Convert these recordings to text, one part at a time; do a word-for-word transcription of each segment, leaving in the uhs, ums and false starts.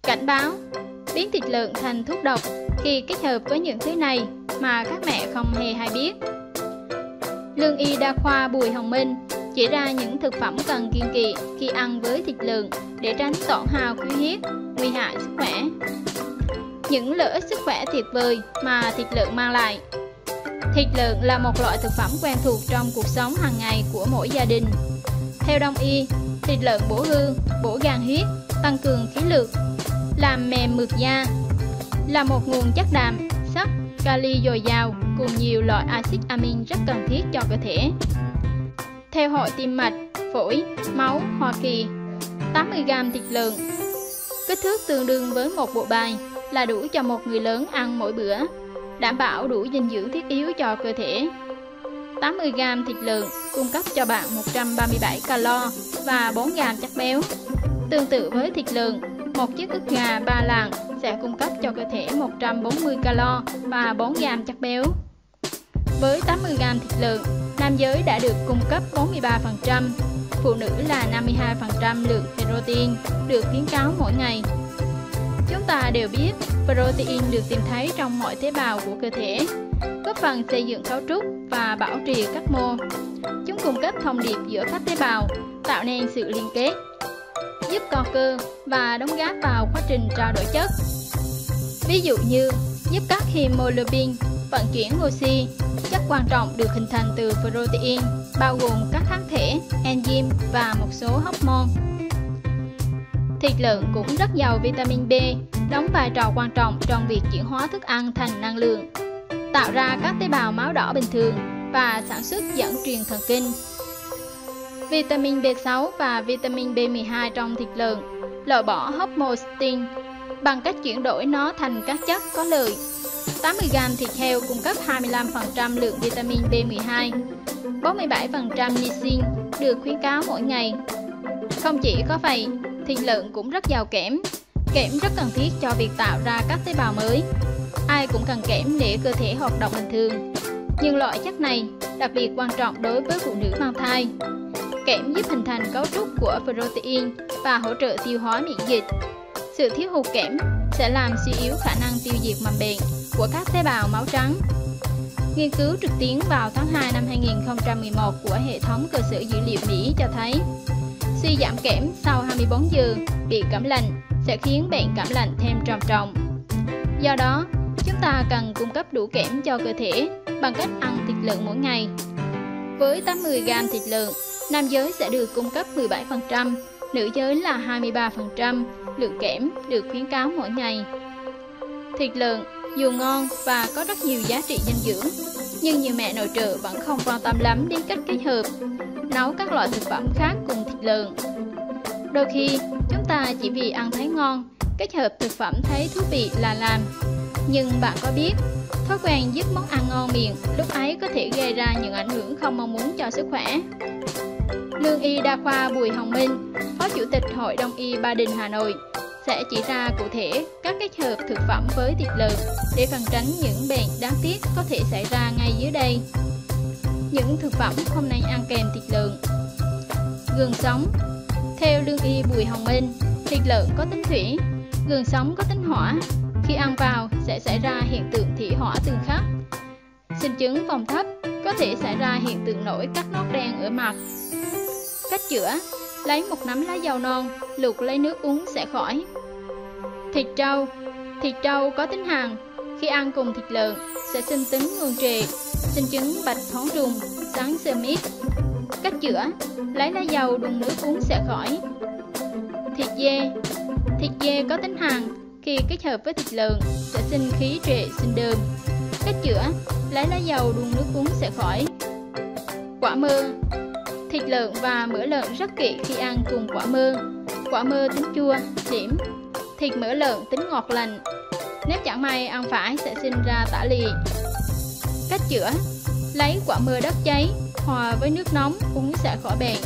Cảnh báo: biến thịt lợn thành thuốc độc khi kết hợp với những thứ này mà các mẹ không hề hay biết. Lương y đa khoa Bùi Hồng Minh chỉ ra những thực phẩm cần kiêng kỵ khi ăn với thịt lợn để tránh tổn hao khí huyết, nguy hại sức khỏe. Những lợi ích sức khỏe tuyệt vời mà thịt lợn mang lại. Thịt lợn là một loại thực phẩm quen thuộc trong cuộc sống hàng ngày của mỗi gia đình. Theo Đông y, thịt lợn bổ hư, bổ gan huyết, tăng cường khí lực, làm mềm mượt da, là một nguồn chất đạm, sắt, kali dồi dào cùng nhiều loại axit amin rất cần thiết cho cơ thể. Theo Hội Tim mạch, Phổi, Máu Hoa Kỳ, tám mươi gam thịt lợn, kích thước tương đương với một bộ bài, là đủ cho một người lớn ăn mỗi bữa, đảm bảo đủ dinh dưỡng thiết yếu cho cơ thể. tám mươi gam thịt lợn cung cấp cho bạn một trăm ba mươi bảy calo và bốn gam chất béo. Tương tự với thịt lợn, một chiếc ức gà ba lạng sẽ cung cấp cho cơ thể một trăm bốn mươi calo và bốn gam chất béo. Với tám mươi gam thịt lợn, nam giới đã được cung cấp bốn mươi ba phần trăm, phụ nữ là năm mươi hai phần trăm lượng protein được khuyến cáo mỗi ngày. Chúng ta đều biết, protein được tìm thấy trong mọi tế bào của cơ thể, góp phần xây dựng cấu trúc và bảo trì các mô. Chúng cung cấp thông điệp giữa các tế bào, tạo nên sự liên kết, giúp co cơ và đóng góp vào quá trình trao đổi chất. Ví dụ như giúp các hemoglobin vận chuyển oxy, chất quan trọng được hình thành từ protein, bao gồm các kháng thể, enzyme và một số hormone. Thịt lợn cũng rất giàu vitamin B, đóng vai trò quan trọng trong việc chuyển hóa thức ăn thành năng lượng, tạo ra các tế bào máu đỏ bình thường và sản xuất dẫn truyền thần kinh. Vitamin B sáu và vitamin B mười hai trong thịt lợn loại bỏ homocysteine bằng cách chuyển đổi nó thành các chất có lợi. tám mươi gam thịt heo cung cấp hai mươi lăm phần trăm lượng vitamin B mười hai, bốn mươi bảy phần trăm niacin được khuyến cáo mỗi ngày. Không chỉ có vậy, thịt lợn cũng rất giàu kẽm. Kẽm rất cần thiết cho việc tạo ra các tế bào mới. Ai cũng cần kẽm để cơ thể hoạt động bình thường. Nhưng loại chất này đặc biệt quan trọng đối với phụ nữ mang thai. Kẽm giúp hình thành cấu trúc của protein và hỗ trợ tiêu hóa miễn dịch. Sự thiếu hụt kẽm sẽ làm suy yếu khả năng tiêu diệt mầm bệnh của các tế bào máu trắng. Nghiên cứu trực tuyến vào tháng hai năm hai nghìn không trăm mười một của hệ thống cơ sở dữ liệu Mỹ cho thấy suy giảm kẽm sau hai mươi bốn giờ bị cảm lạnh sẽ khiến bệnh cảm lạnh thêm trầm trọng. Do đó, chúng ta cần cung cấp đủ kẽm cho cơ thể bằng cách ăn thịt lợn mỗi ngày. Với tám mươi gam thịt lợn, nam giới sẽ được cung cấp mười bảy phần trăm, nữ giới là hai mươi ba phần trăm lượng kẽm được khuyến cáo mỗi ngày. Thịt lợn dù ngon và có rất nhiều giá trị dinh dưỡng, nhưng nhiều mẹ nội trợ vẫn không quan tâm lắm đến cách kết hợp, nấu các loại thực phẩm khác cùng thịt lợn. Đôi khi, chúng ta chỉ vì ăn thấy ngon, kết hợp thực phẩm thấy thú vị là làm. Nhưng bạn có biết, thói quen giúp món ăn ngon miệng lúc ấy có thể gây ra những ảnh hưởng không mong muốn cho sức khỏe. Lương y đa khoa Bùi Hồng Minh, Phó Chủ tịch Hội Đông y Ba Đình, Hà Nội, sẽ chỉ ra cụ thể các kết hợp thực phẩm với thịt lợn để phòng tránh những bệnh đáng tiếc có thể xảy ra ngay dưới đây. Những thực phẩm không nên ăn kèm thịt lợn. Gừng sống. Theo lương y Bùi Hồng Minh, thịt lợn có tính thủy, gừng sống có tính hỏa. Khi ăn vào sẽ xảy ra hiện tượng thủy hỏa tương khắc. Sinh chứng phòng thấp có thể xảy ra hiện tượng nổi các nốt đen ở mặt. Cách chữa: lấy một nắm lá dâu non, luộc lấy nước uống sẽ khỏi. Thịt trâu. Thịt trâu có tính hàn, khi ăn cùng thịt lợn sẽ sinh tính ngưng trệ, sinh chứng bạch thoáng trùng, sáng sơm ít. Cách chữa: lấy lá dâu đun nước uống sẽ khỏi. Thịt dê. Thịt dê có tính hàn, khi kết hợp với thịt lợn sẽ sinh khí trệ, sinh đờm. Cách chữa: lấy lá dâu đun nước uống sẽ khỏi. Quả mơ. Thịt lợn và mỡ lợn rất kỵ khi ăn cùng quả mơ. Quả mơ tính chua, điểm. Thịt mỡ lợn tính ngọt lành. Nếu chẳng may ăn phải sẽ sinh ra tả lì. Cách chữa: lấy quả mơ đất cháy hòa với nước nóng uống sẽ khỏi bệnh.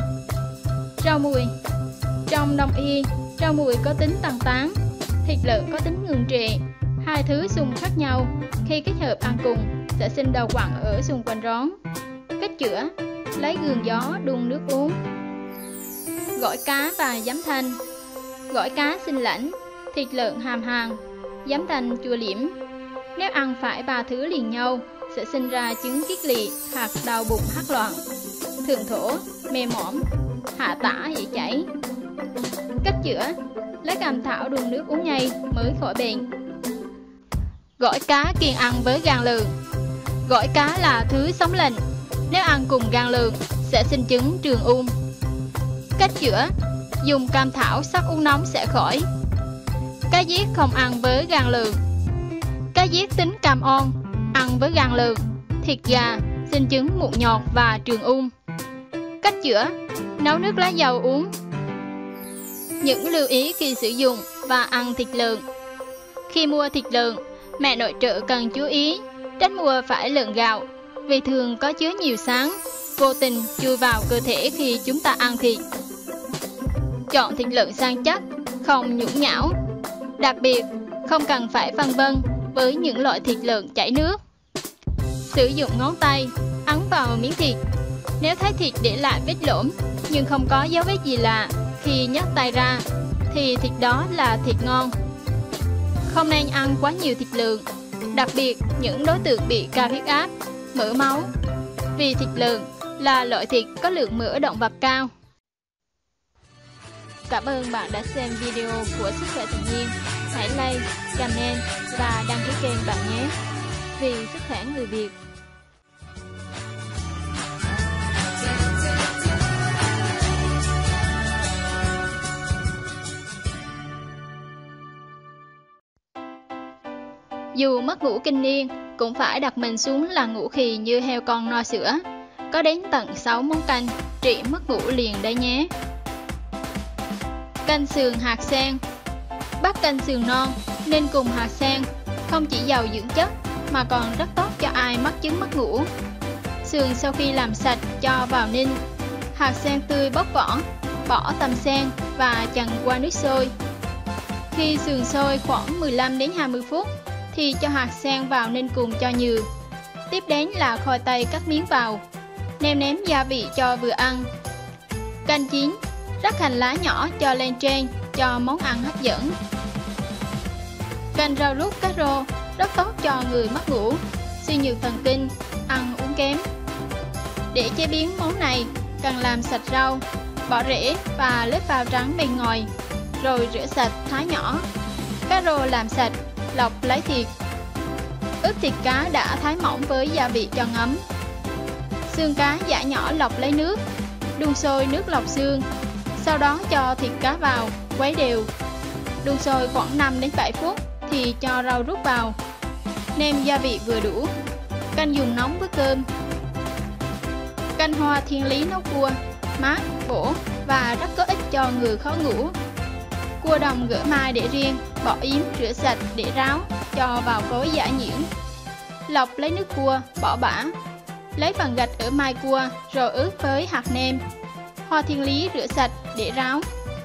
Rau mùi. Trong đông y, rau mùi có tính tăng tán, thịt lợn có tính ngừng trệ. Hai thứ xung khác nhau, khi kết hợp ăn cùng sẽ sinh đau quặn ở xung quanh rốn. Cách chữa: lấy gừng gió đun nước uống. Gỏi cá và giấm thanh. Gỏi cá sinh lãnh, thịt lợn hàm hàn, giấm tanh chua liễm. Nếu ăn phải ba thứ liền nhau sẽ sinh ra chứng kiết lỵ hoặc đau bụng hắc loạn, thượng thổ, mê mỏi, hạ tả hệ chảy. Cách chữa: lấy cam thảo đun nước uống ngay mới khỏi bệnh. Gỏi cá kiêng ăn với gan lợn. Gỏi cá là thứ sống lạnh, nếu ăn cùng gan lợn sẽ sinh chứng trường ung. Cách chữa: dùng cam thảo sắc uống nóng sẽ khỏi. Cá giết không ăn với gan lợn. Cá giết tính cam on, ăn với gan lợn, thịt gà, sinh chứng mụn nhọt và trường ung. Cách chữa: nấu nước lá dầu uống. Những lưu ý khi sử dụng và ăn thịt lợn. Khi mua thịt lợn, mẹ nội trợ cần chú ý tránh mua phải lợn gạo vì thường có chứa nhiều xáng, vô tình chui vào cơ thể khi chúng ta ăn thịt. Chọn thịt lợn săn chắc, không nhũn nhão. Đặc biệt, không cần phải phân vân với những loại thịt lợn chảy nước. Sử dụng ngón tay ấn vào miếng thịt. Nếu thấy thịt để lại vết lõm nhưng không có dấu vết gì lạ khi nhấc tay ra thì thịt đó là thịt ngon. Không nên ăn quá nhiều thịt lợn, đặc biệt những đối tượng bị cao huyết áp, mỡ máu, vì thịt lợn là loại thịt có lượng mỡ động vật cao. Cảm ơn bạn đã xem video của Sức khỏe tự nhiên. Hãy like, comment và đăng ký kênh bạn nhé. Vì sức khỏe người Việt. Dù mất ngủ kinh niên, cũng phải đặt mình xuống là ngủ khì như heo con no sữa. Có đến tận sáu món canh trị mất ngủ liền đấy nhé. Canh sườn hạt sen. Bắt canh sườn non nên cùng hạt sen, không chỉ giàu dưỡng chất mà còn rất tốt cho ai mắc chứng mất ngủ. Sườn sau khi làm sạch cho vào ninh. Hạt sen tươi bóc vỏ, bỏ tăm sen và chần qua nước sôi. Khi sườn sôi khoảng mười lăm đến hai mươi phút thì cho hạt sen vào ninh cùng cho nhừ. Tiếp đến là khoai tây cắt miếng vào, nêm nếm gia vị cho vừa ăn. Canh chín, rắc hành lá nhỏ cho lên trên cho món ăn hấp dẫn. Canh rau rút cá rô rất tốt cho người mất ngủ, suy nhược thần kinh, ăn uống kém. Để chế biến món này, cần làm sạch rau, bỏ rễ và lớp vào trắng bên ngoài, rồi rửa sạch thái nhỏ. Cá rô làm sạch, lọc lấy thịt. Ướp thịt cá đã thái mỏng với gia vị cho ngấm. Xương cá giã nhỏ lọc lấy nước, đun sôi nước lọc xương. Sau đó cho thịt cá vào, quấy đều. Đun sôi khoảng năm đến bảy phút thì cho rau rút vào. Nêm gia vị vừa đủ. Canh dùng nóng với cơm. Canh hoa thiên lý nấu cua, mát, bổ và rất có ích cho người khó ngủ. Cua đồng gỡ mai để riêng, bỏ yếm rửa sạch để ráo, cho vào cối giã nhuyễn. Lọc lấy nước cua, bỏ bã. Lấy phần gạch ở mai cua rồi ướp với hạt nêm. Hoa thiên lý rửa sạch để ráo.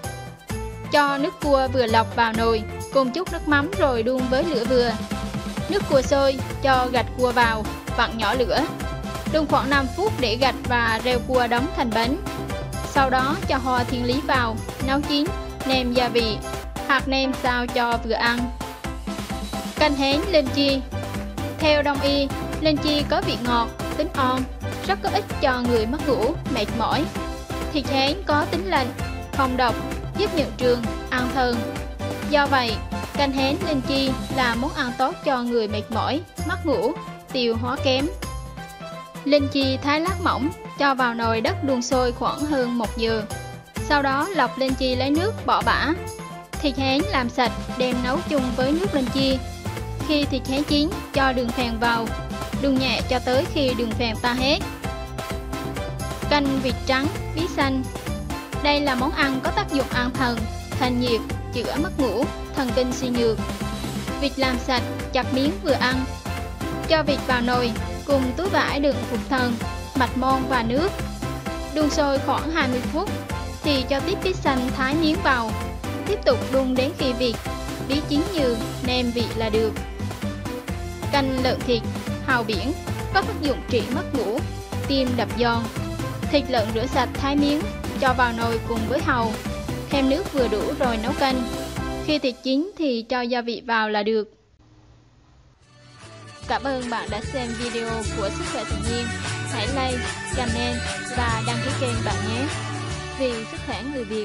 Cho nước cua vừa lọc vào nồi cùng chút nước mắm rồi đun với lửa vừa. Nước cua sôi, cho gạch cua vào, vặn nhỏ lửa. Đun khoảng năm phút để gạch và rêu cua đóng thành bánh. Sau đó cho hoa thiên lý vào, nấu chín, nêm gia vị, hạt nêm sao cho vừa ăn. Canh hến linh chi. Theo đông y, linh chi có vị ngọt, tính on, rất có ích cho người mất ngủ, mệt mỏi. Thịt hến có tính lạnh, không độc, giúp nhuận trường, an thần. Do vậy, canh hến linh chi là món ăn tốt cho người mệt mỏi, mất ngủ, tiêu hóa kém. Linh chi thái lát mỏng, cho vào nồi đất đun sôi khoảng hơn một giờ. Sau đó lọc linh chi lấy nước bỏ bã. Thịt hến làm sạch đem nấu chung với nước linh chi. Khi thịt hến chín, cho đường phèn vào, đun nhẹ cho tới khi đường phèn tan hết. Canh vịt trắng, bí xanh. Đây là món ăn có tác dụng an thần, thanh nhiệt, chữa mất ngủ, thần kinh suy nhược. Vịt làm sạch, chặt miếng vừa ăn. Cho vịt vào nồi cùng túi vải đựng phục thần, mạch môn và nước. Đun sôi khoảng hai mươi phút thì cho tiếp bí xanh thái miếng vào. Tiếp tục đun đến khi vịt, bí chín nhừ, nêm vị là được. Canh lợn thịt, hàu biển, có tác dụng trị mất ngủ, tim đập giòn. Thịt lợn rửa sạch thái miếng, cho vào nồi cùng với hàu, thêm nước vừa đủ rồi nấu canh. Khi thịt chín thì cho gia vị vào là được. Cảm ơn bạn đã xem video của Sức khỏe tự nhiên. Hãy like, comment và đăng ký kênh bạn nhé. Vì sức khỏe người Việt.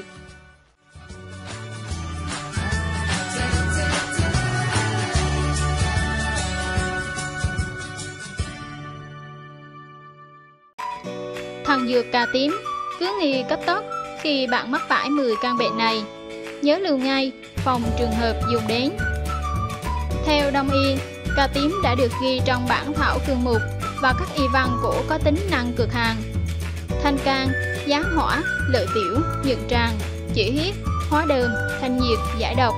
Thần dược cà tím, cứ nghi cấp tốc khi bạn mắc phải mười căn bệnh này. Nhớ lưu ngay, phòng trường hợp dùng đến. Theo Đông y, cà tím đã được ghi trong bản thảo cương mục và các y văn cổ có tính năng cực hàn: thanh can, giá hỏa, lợi tiểu, nhuận tràng, chỉ huyết, hóa đờm, thanh nhiệt, giải độc.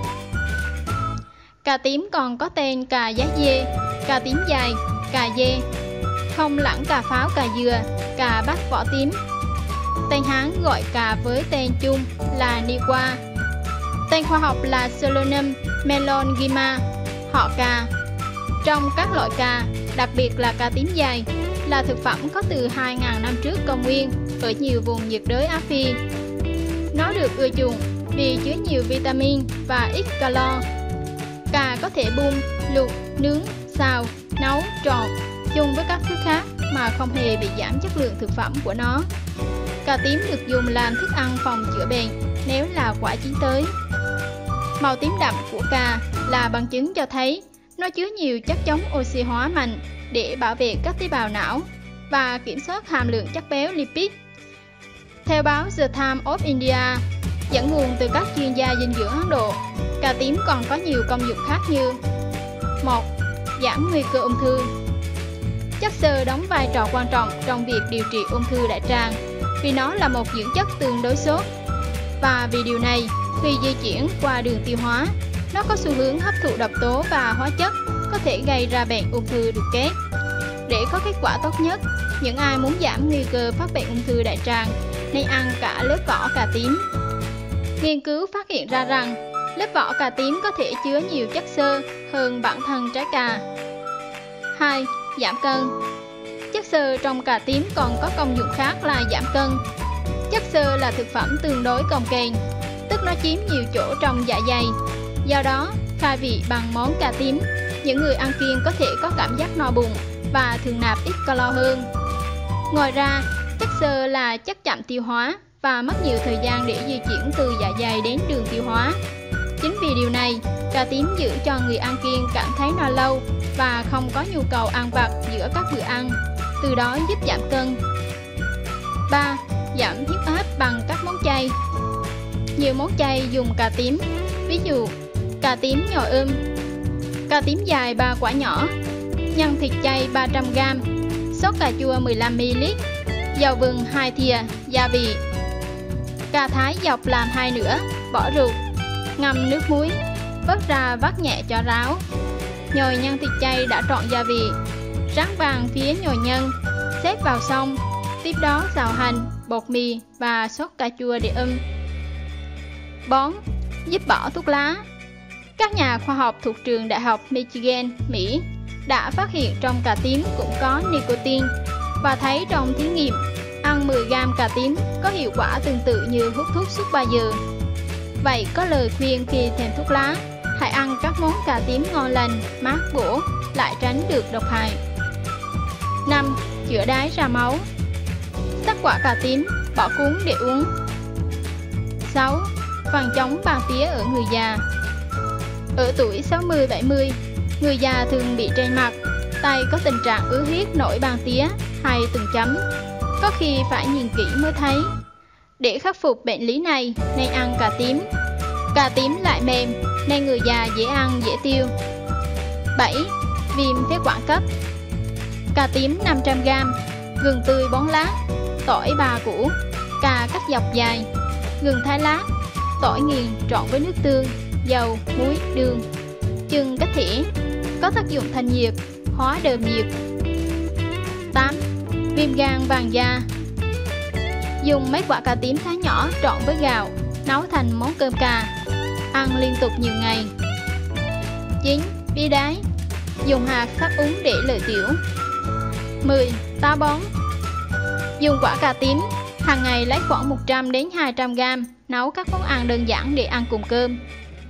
Cà tím còn có tên cà giá dê, cà tím dài, cà dê, không lẫn cà pháo, cà dừa, cà bát vỏ tím. Tên Hán gọi cà với tên chung là Niqua. Tên khoa học là Solanum melongema, họ cà. Trong các loại cà, đặc biệt là cà tím dài, là thực phẩm có từ hai nghìn năm trước công nguyên ở nhiều vùng nhiệt đới Á Phi. Nó được ưa chuộng vì chứa nhiều vitamin và ít calo. Cà có thể bung, luộc, nướng, xào, nấu, trộn chung với các thứ khác mà không hề bị giảm chất lượng thực phẩm của nó. Cà tím được dùng làm thức ăn phòng chữa bệnh nếu là quả chín tới. Màu tím đậm của cà là bằng chứng cho thấy nó chứa nhiều chất chống oxy hóa mạnh để bảo vệ các tế bào não và kiểm soát hàm lượng chất béo lipid. Theo báo The Times of India, dẫn nguồn từ các chuyên gia dinh dưỡng Ấn Độ, cà tím còn có nhiều công dụng khác như: một. Giảm nguy cơ ung thư. Chất xơ đóng vai trò quan trọng trong việc điều trị ung thư đại tràng vì nó là một dưỡng chất tương đối xốp, và vì điều này, khi di chuyển qua đường tiêu hóa, nó có xu hướng hấp thụ độc tố và hóa chất có thể gây ra bệnh ung thư ruột kết. Để có kết quả tốt nhất, những ai muốn giảm nguy cơ phát bệnh ung thư đại tràng nên ăn cả lớp vỏ cà tím. Nghiên cứu phát hiện ra rằng lớp vỏ cà tím có thể chứa nhiều chất xơ hơn bản thân trái cà. hai. Giảm cân. Chất xơ trong cà tím còn có công dụng khác là giảm cân. Chất xơ là thực phẩm tương đối cồng kềnh, tức nó chiếm nhiều chỗ trong dạ dày. Do đó, khai vị bằng món cà tím, những người ăn kiêng có thể có cảm giác no bụng và thường nạp ít calo hơn. Ngoài ra, chất xơ là chất chậm tiêu hóa và mất nhiều thời gian để di chuyển từ dạ dày đến đường tiêu hóa. Chính vì điều này, cà tím giữ cho người ăn kiêng cảm thấy no lâu và không có nhu cầu ăn vặt giữa các bữa ăn, từ đó giúp giảm cân. ba. Giảm huyết áp bằng các món chay. Nhiều món chay dùng cà tím, ví dụ cà tím nhồi ươm, cà tím dài ba quả nhỏ, nhân thịt chay ba trăm gam, sốt cà chua mười lăm mi li lít, dầu vừng hai thìa, gia vị. Cà thái dọc làm hai nửa, bỏ ruột, ngâm nước muối, vớt ra vắt nhẹ cho ráo. Nhồi nhân thịt chay đã trộn gia vị, rán vàng phía nhồi nhân, xếp vào xong, tiếp đó xào hành, bột mì và sốt cà chua để ươm. Bón, giúp bỏ thuốc lá. Các nhà khoa học thuộc trường Đại học Michigan, Mỹ đã phát hiện trong cà tím cũng có nicotine và thấy trong thí nghiệm ăn mười gam cà tím có hiệu quả tương tự như hút thuốc suốt ba giờ. Vậy có lời khuyên khi thèm thuốc lá, hãy ăn các món cà tím ngon lành, mát bổ, lại tránh được độc hại. năm. Chữa đái ra máu. Sắc quả cà tím, bỏ cuống để uống. sáu. Phòng chống ban tía ở người già. Ở tuổi sáu mươi bảy mươi, người già thường bị trên mặt, tay có tình trạng ứ huyết nổi ban tía hay từng chấm, có khi phải nhìn kỹ mới thấy. Để khắc phục bệnh lý này nên ăn cà tím. Cà tím lại mềm nên người già dễ ăn dễ tiêu. bảy. Viêm phế quản cấp. Cà tím năm trăm gam, gừng tươi bốn lát, tỏi ba củ, cà cắt dọc dài, gừng thái lát, tỏi nghiền trộn với nước tương, dầu, muối, đường, chưng cách thỉa, có tác dụng thanh nhiệt, hóa đờm nhiệt. tám. Viêm gan vàng da. Dùng mấy quả cà tím thái nhỏ trộn với gạo, nấu thành món cơm cà, ăn liên tục nhiều ngày. chín. Bí đái. Dùng hạt sắc uống để lợi tiểu. mười. Táo bón. Dùng quả cà tím, hàng ngày lấy khoảng một trăm đến hai trăm gam, nấu các món ăn đơn giản để ăn cùng cơm.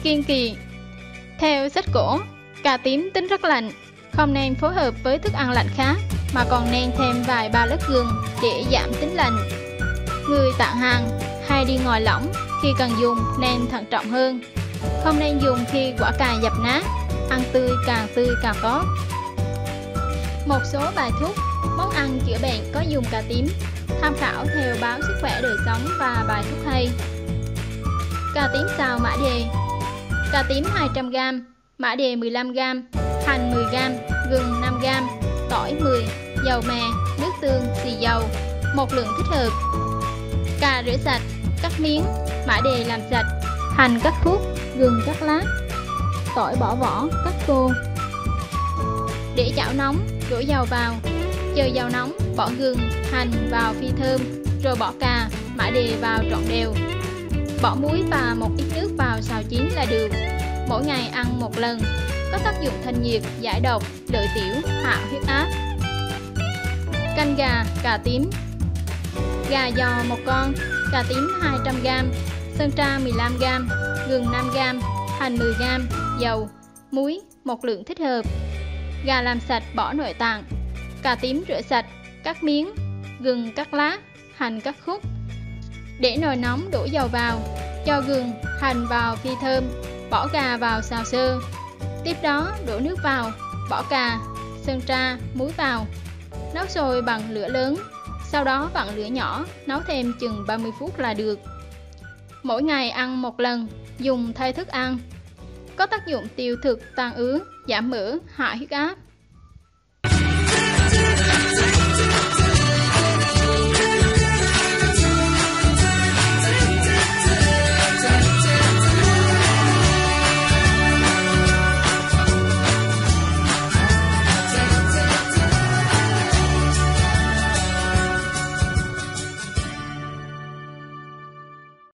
Kiêng kỵ. Theo sách cổ, cà tím tính rất lạnh, không nên phối hợp với thức ăn lạnh khác, mà còn nên thêm vài ba lát gừng để giảm tính lạnh. Người tạng hàng hay đi ngoài lỏng khi cần dùng nên thận trọng hơn, không nên dùng khi quả cà dập nát, ăn tươi càng tươi càng tốt. Một số bài thuốc, món ăn chữa bệnh có dùng cà tím, tham khảo theo báo Sức khỏe đời sống và bài thuốc hay. Cà tím xào mã đề. Cà tím hai trăm gam, mã đề mười lăm gam, hành mười gam, gừng năm gam, tỏi mười, dầu mè, nước tương, xì dầu, một lượng thích hợp. Cà rửa sạch, cắt miếng, mã đề làm sạch, hành cắt khúc, gừng cắt lát, tỏi bỏ vỏ, cắt khô. Để chảo nóng, đổ dầu vào, chờ dầu nóng, bỏ gừng, hành vào phi thơm, rồi bỏ cà, mã đề vào trộn đều. Bỏ muối và một ít nước vào xào chín là được. Mỗi ngày ăn một lần, có tác dụng thanh nhiệt, giải độc, lợi tiểu, hạ huyết áp. Canh gà, cà tím. Gà giò một con, cà tím hai trăm gam, sơn tra mười lăm gam, gừng năm gam, hành mười gam, dầu, muối, một lượng thích hợp. Gà làm sạch bỏ nội tạng, cà tím rửa sạch, cắt miếng, gừng cắt lát, hành cắt khúc. Để nồi nóng đổ dầu vào, cho gừng, hành vào phi thơm, bỏ gà vào xào sơ. Tiếp đó đổ nước vào, bỏ cà, sơn tra, muối vào. Nấu sôi bằng lửa lớn, sau đó vặn lửa nhỏ, nấu thêm chừng ba mươi phút là được. Mỗi ngày ăn một lần, dùng thay thức ăn. Có tác dụng tiêu thực, tan ứ, giảm mỡ, hạ huyết áp.